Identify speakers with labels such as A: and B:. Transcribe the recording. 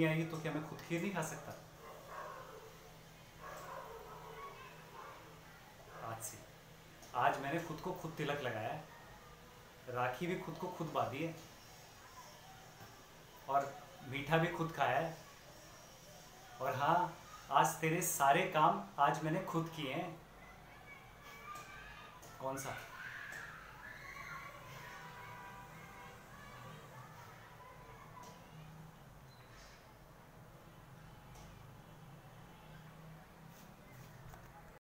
A: नहीं आएगी तो क्या मैं खुद खीर नहीं खा सकता? आज मैंने खुद को खुद तिलक लगाया है, राखी भी खुद को खुद बांधी है, और मीठा भी खुद खाया है। और हाँ, आज तेरे सारे काम आज मैंने खुद किए हैं। कौन सा?